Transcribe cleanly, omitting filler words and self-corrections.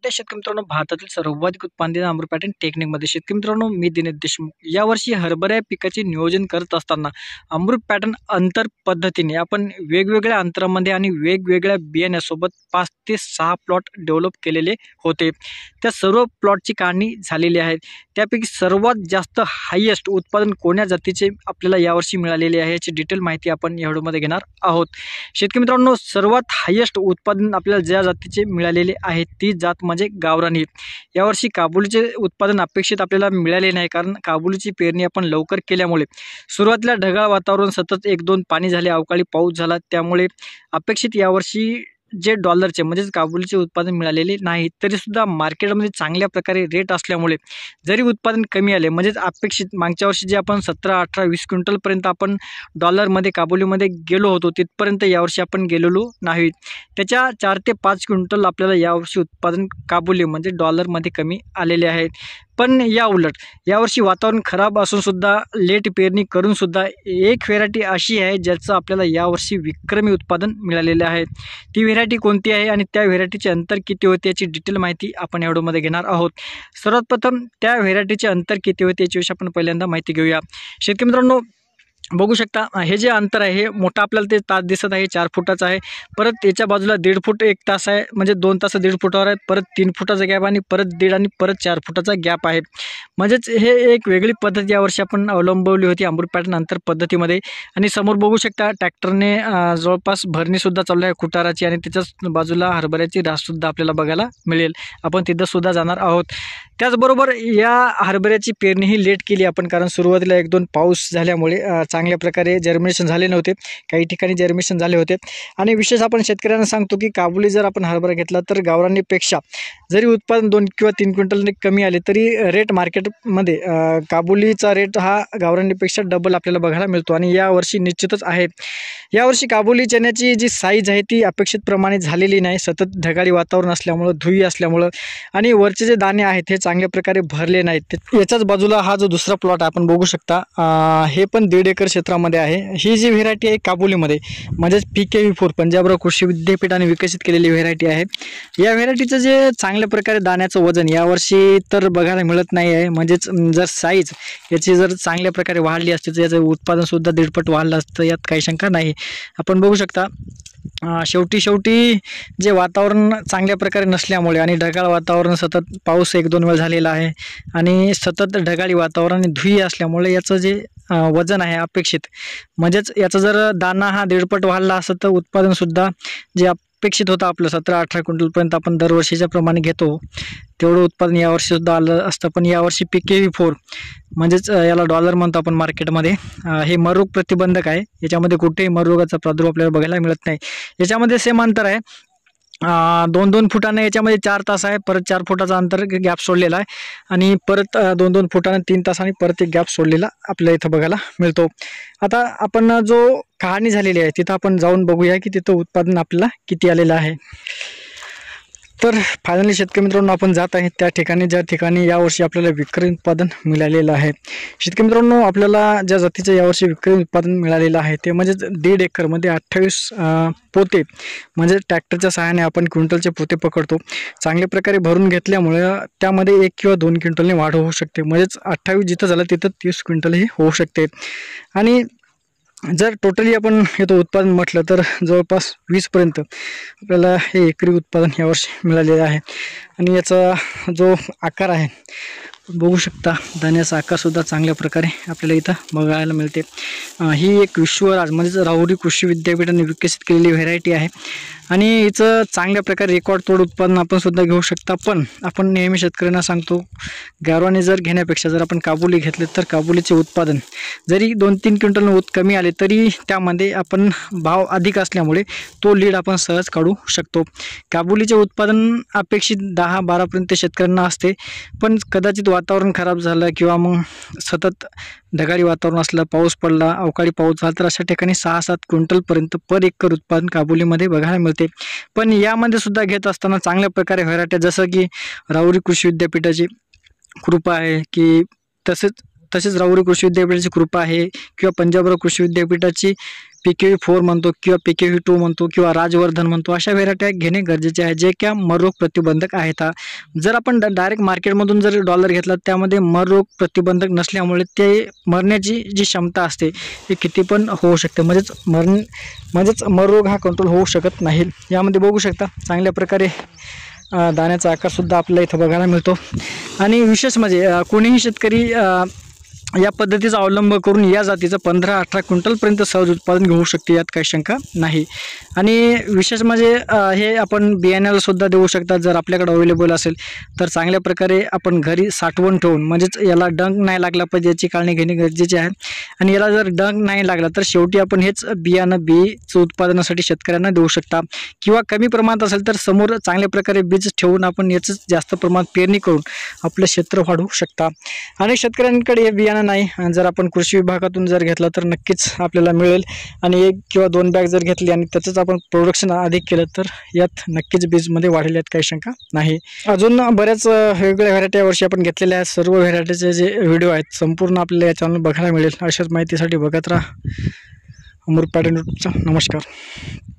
त्या शेतकरी मित्रांनो, भारतातील सर्वाधिक उत्पादन अमृत पॅटर्न टेक्निकमध्ये शेतकरी मित्रांनो, मी दिनेश देशमुख. यावर्षी हरभरा पिकाचे नियोजन करत असताना अमृत पॅटर्न अंतर पद्धतीने आपण वेगवेगळ्या अंतरामध्ये आणि वेगवेगळ्या बियाण्यासोबत 5 ते 6 प्लॉट डेव्हलप केलेले होते. त्या सर्व प्लॉटची काढणी झालेली आहे. त्यापैकी सर्वात जास्त हायेस्ट उत्पादन कोण्या जातीचे आपल्याला यावर्षी मिळालेले आहे याची डिटेल माहिती आपण या व्हिडिओमध्ये घेणार आहोत. शेतकरी मित्रांनो, सर्वात हायेस्ट उत्पादन आपल्याला ज्या जातीचे मिळालेले आहे ती जात म्हणजे गावरानी. यावर्षी काबुलीचे उत्पादन अपेक्षित आपल्याला मिळाले नाही, कारण काबुलीची पेरणी आपण लवकर केल्यामुळे सुरुवातीला ढगाळ वातावरण, सतत 1-2 पाणी झाले, अवकाळी पाऊस झाला, त्यामुळे अपेक्षित यावर्षी जे डॉलरचे म्हणजेच काबुलीचे उत्पादन मिळालेले नाही. तरीसुद्धा मार्केटमध्ये चांगल्या प्रकारे रेट असल्यामुळे जरी उत्पादन कमी आले, म्हणजेच अपेक्षित मागच्या वर्षी जे आपण 17, 18, 20 क्विंटलपर्यंत आपण डॉलरमध्ये काबुलीमध्ये गेलो होतो, तिथपर्यंत यावर्षी आपण गेलेलो नाही. त्याच्या 4 ते 5 क्विंटल आपल्याला यावर्षी उत्पादन काबुली म्हणजे डॉलरमध्ये कमी आलेले आहेत. पण या उलट यावर्षी वातावरण खराब असून सुद्धा लेट पेरणी करून सुद्धा एक व्हेरायटी अशी आहे ज्याचं आपल्याला यावर्षी विक्रमी उत्पादन मिळालेलं आहे. ती व्हेरायटी कोणती आहे आणि त्या व्हेरायटीचे अंतर किती होते याची डिटेल माहिती आपण या व्हिडिओमध्ये घेणार आहोत. सर्वात प्रथम त्या व्हेरायटीचे अंतर किती होते याच्याविषयी आपण पहिल्यांदा माहिती घेऊया. शेतकरी मित्रांनो, बघू शकता हे जे अंतर आहे हे मोठा आपल्याला ते तास दिसत आहे, 4 फुटाचा आहे. परत याच्या बाजूला 1.5 फूट 1 तास आहे, म्हणजे 2 तास 1.5 फुटावर आहेत. परत 3 फुटाचा गॅप आणि परत 1.5 आणि परत 4 फुटाचा गॅप आहे. म्हणजेच हे एक वेगळी पद्धत यावर्षी आपण अवलंबवली होती अमृत पॅटर्न अंतर पद्धतीमध्ये. आणि समोर बघू शकता ट्रॅक्टरने जवळपास भरणीसुद्धा चालू आहे खुटाराची, आणि त्याच्याच बाजूला हरभऱ्याची राससुद्धा आपल्याला बघायला मिळेल. आपण तिथंसुद्धा जाणार आहोत. त्याचबरोबर या हरभऱ्याची पेरणी ही लेट केली आपण, कारण सुरुवातीला 1-2 पाऊस झाल्यामुळे चांगल्या प्रकारे जर्मिनेशन झाले नव्हते. काही ठिकाणी जर्मिनेशन झाले होते. आणि विशेष आपण शेतकऱ्यांना सांगतो की काबुली जर आपण हरभरा घेतला तर गावरानीपेक्षा जरी उत्पादन 2 किंवा 3 क्विंटलने कमी आले तरी रेट मार्केटमध्ये काबुलीचा रेट हा गावरानीपेक्षा डबल आपल्याला बघायला मिळतो. आणि यावर्षी निश्चितच आहे. यावर्षी काबुली चण्याची जी साईज आहे ती अपेक्षित प्रमाणे झालेली नाही. सतत ढगाळी वातावरण असल्यामुळं, धुई असल्यामुळं आणि वरचे जे दाणे आहेत हे चांगल्या प्रकारे भरले नाहीत. याच्याच बाजूला हा जो दुसरा प्लॉट आपण बघू शकता, हे पण 1.5 एकर क्षेत्रामध्ये आहे. ही जी व्हेरायटी आहे काबुलीमध्ये म्हणजेच PKV4 पंजाबराव कृषी विद्यापीठाने विकसित केलेली व्हेरायटी आहे. या व्हेरायटीचं जे चांगल्या प्रकारे दाण्याचं वजन यावर्षी तर बघायला मिळत नाही आहे. म्हणजेच जर साईज याची जर चांगल्या प्रकारे वाढली असते तर याचं उत्पादनसुद्धा 1.5 पट वाढलं असतं, यात काही शंका नाही. आपण बघू शकता शेवटी जे वातावरण चांगल्या प्रकारे नसल्यामुळे आणि ढगाळ वातावरण, सतत पाऊस 1-2 वेळा झालेला आहे आणि सतत ढगाळी वातावरण आणि धुई असल्यामुळे याचं जे वजन आहे अपेक्षित, म्हणजेच याचा जर दाना हा 1.5 पट वाढला असतं तर उत्पादनसुद्धा जे अपेक्षित होतं आपलं 17-18 क्विंटलपर्यंत आपण दरवर्षीच्या प्रमाणे घेतो तेवढं उत्पादन यावर्षीसुद्धा आलं असतं. पण यावर्षी PKV4 म्हणजेच याला डॉलर म्हणतो आपण मार्केटमध्ये, हे मररोग प्रतिबंधक आहे. याच्यामध्ये कुठेही मररोगाचा प्रादुर्भाव आपल्याला बघायला मिळत नाही. याच्यामध्ये सेम अंतर आहे 2-2 फुटाने. याच्यामध्ये 4 तास आहे, परत 4 फुटाचा अंतर गॅप सोडलेला आहे आणि परत 2-2 फुटाने 3 तास आणि परत एक गॅप सोडलेला आपल्याला इथं बघायला मिळतो. आता आपण जो काढणी झालेली आहे तिथं आपण जाऊन बघूया की तिथं उत्पादन आपल्याला किती आलेलं आहे. तर फायनली शेतकरी मित्रांनो, आपण जात आहे त्या ठिकाणी ज्या ठिकाणी यावर्षी आपल्याला विक्रमी उत्पादन मिळालेलं आहे. शेतकरी मित्रांनो, आपल्याला ज्या जातीचं यावर्षी विक्रमी उत्पादन मिळालेलं आहे ते म्हणजेच 1.5 एकरमध्ये 28 पोते, म्हणजे ट्रॅक्टरच्या सहाय्याने आपण क्विंटलचे पोते पकडतो. चांगल्या प्रकारे भरून घेतल्यामुळे त्यामध्ये 1 किंवा 2 क्विंटलने वाढ होऊ शकते. म्हणजेच 28 जिथं झालं तिथं 30 क्विंटलही होऊ शकते. आणि जर टोटली आपण याचं उत्पादन म्हटलं तर जवळपास 20पर्यंत आपल्याला हे एकरी उत्पादन यावर्षी मिळालेलं आहे. आणि याचा जो आकार आहे बघू शकता, दाण्याचा आकारसुद्धा चांगल्या प्रकारे आपल्याला इथं बघायला मिळते. ही एक विश्वराज म्हणजेच राहुरी कृषी विद्यापीठाने विकसित केलेली व्हेरायटी आहे आणि हिचं चांगल्या प्रकारे रेकॉर्ड तोड उत्पादन आपण सुद्धा घेऊ शकता. पण आपण नेहमी शेतकऱ्यांना सांगतो, गावरानी जर घेण्यापेक्षा जर आपण काबुली घेतले तर काबुलीचे उत्पादन जरी 2-3 क्विंटल कमी आले तरी त्यामध्ये आपण भाव अधिक असल्यामुळे तो लीड आपण सहज काढू शकतो. काबुलीचे उत्पादन अपेक्षित 10-12पर्यंत शेतकऱ्यांना असते, पण कदाचित वातावरण खराब झालं किंवा मग सतत ढगाळी वातावरण असलं, पाऊस पडला, अवकाळी पाऊस झाला तर अशा ठिकाणी 6-7 क्विंटलपर्यंत पर एकर उत्पादन काबुलीमध्ये बघायला मिळते. पण यामध्ये सुद्धा घेत असताना चांगल्या प्रकारे व्हेरायटी जसं की राहुरी कृषी विद्यापीठाची कृपा आहे की तसेच राहुरी कृषी विद्यापीठाची कृपा आहे किंवा पंजाबराव कृषी विद्यापीठाची PKV4 म्हणतो किंवा PKV2 म्हणतो किंवा राजवर्धन म्हणतो, अशा व्हेरायट्या घेणे गरजेचे आहे, जे की मर रोग प्रतिबंधक आहेत. जर आपण डायरेक्ट मार्केटमधून जर डॉलर घेतला त्यामध्ये मर रोग प्रतिबंधक नसल्यामुळे ते मरण्याची जी क्षमता असते ती किती पण होऊ शकते, म्हणजेच मर रोग हा कंट्रोल होऊ शकत नाही. यामध्ये बघू शकता चांगल्या प्रकारे दाण्याचा आकारसुद्धा आपल्याला इथं बघायला मिळतो. आणि विशेष म्हणजे कोणीही शेतकरी या पद्धतीचा अवलंब करून या जातीचं 15-18 क्विंटलपर्यंत सहज उत्पादन घेऊ शकते, यात काही शंका नाही. आणि विशेष म्हणजे हे आपण बियाण्याला सुद्धा देऊ शकतात. जर आपल्याकडे अवेलेबल असेल तर चांगल्या प्रकारे आपण घरी साठवून ठेवून, म्हणजेच याला डंक नाही लागला पाहिजे याची काळजी घेणे गरजेचे आहे. आणि याला जर डंक नाही लागला तर शेवटी आपण हेच बियाणं बीचं उत्पादनासाठी शेतकऱ्यांना देऊ शकता, किंवा कमी प्रमाणात असेल तर समोर चांगल्या प्रकारे बीज ठेवून आपण याचं जास्त प्रमाणात पेरणी करून आपलं क्षेत्र वाढवू शकता. अनेक शेतकऱ्यांकडे हे बियाणं नाही, जर आपण कृषी विभागातून जर घेतला तर नक्कीच आपल्याला मिळेल. आणि 1 किंवा 2 बॅग जर घेतली आणि त्याचंच आपण प्रोडक्शन अधिक केलं तर यात नक्कीच बीजमध्ये वाढेल, यात काही शंका नाही. अजून बऱ्याच वेगवेगळ्या व्हरायटी यावर्षी आपण घेतलेल्या आहेत. सर्व व्हरायटीचे जे व्हिडिओ आहेत संपूर्ण आपल्याला या चॅनल बघायला मिळेल. अशाच माहितीसाठी बघत राहा अमृत पॅटर्न यूट्यूबचा. नमस्कार.